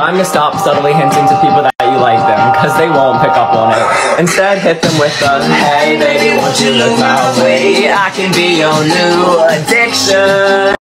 time to stop subtly hinting to people that you like them, cause they won't pick up on it. Instead, hit them with the, hey baby, won't you look my way? I can be your new addiction.